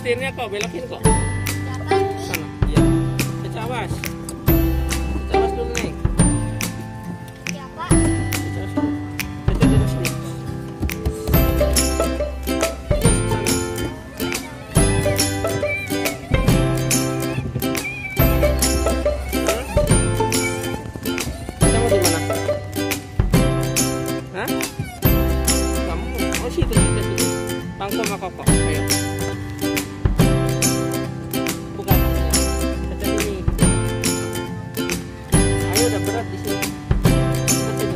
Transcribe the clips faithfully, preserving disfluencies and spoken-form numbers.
setirnya kok, belokin kok. Siapa nih? Sana, iya. Kecawas. Kecawas dulu, Neng. Siapa? Kecawas dulu. Kecawas dulu sini. Sana. Kita mau di mana? Hah? Kamu? Oh, situ, situ, situ. Pangko sama Koko. Ayo. Bukan. Kita sini. Ayo, udah berat di sini. Kita situ.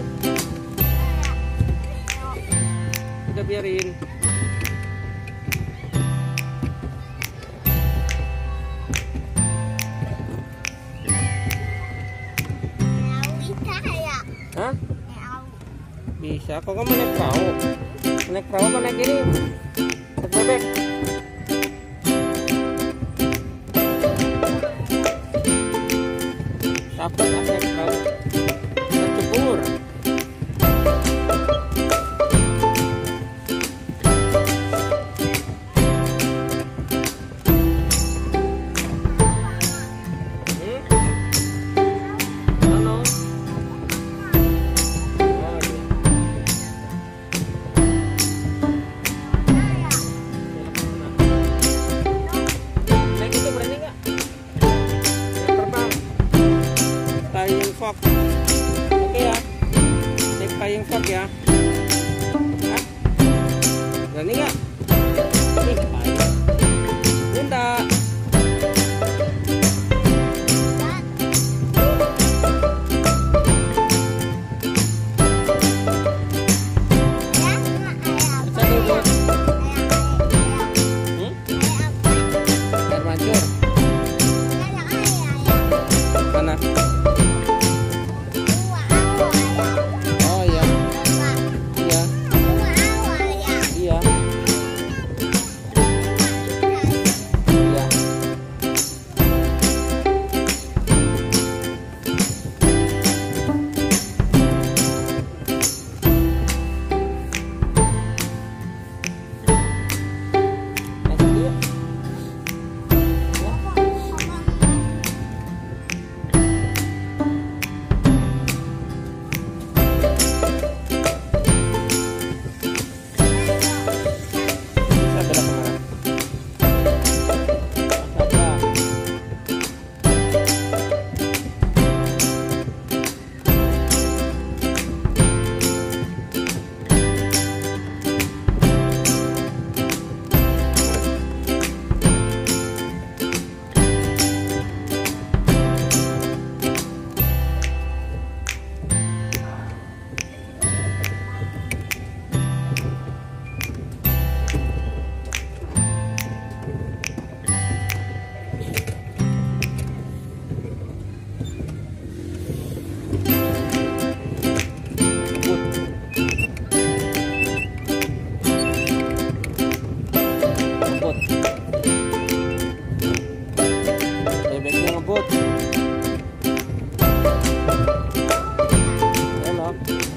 Kita biarin. Mau bisa ya? Hah? Mau. Bisa. Kok kamu naik perahu? Naik perahu apa naik ini? Naik bebek? Takut ah naik perahu. Tercebur. Hmm? Ano? Oh iya. Naik itu berani nggak? Naik terbang. Flying fox. Oke ya. Naik flying fox ya. Hah? Berani nggak? Ih, payah. Bunda. Percaya buat. Hmm? Air mancur. Mana? Oh iya. Iya. Iya. Iya. Naik dulu yuk. Bisa belok kemana? Apa? Ngebut. Bebeknya ngebut. Belok.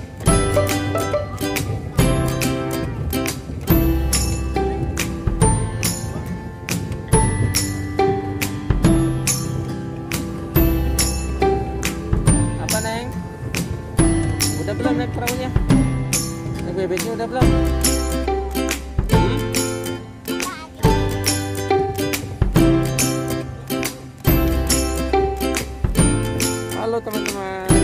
Apa, Neng? Udah belum naik perahunya? Naik bebeknya udah belum? Hmm? Halo teman-teman.